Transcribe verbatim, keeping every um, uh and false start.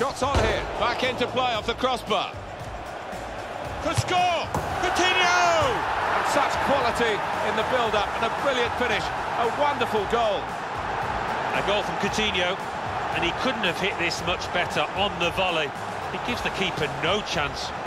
Shots on here. Back into play off the crossbar. Could score! Coutinho! And such quality in the build-up and a brilliant finish. A wonderful goal. A goal from Coutinho, and he couldn't have hit this much better on the volley. It gives the keeper no chance.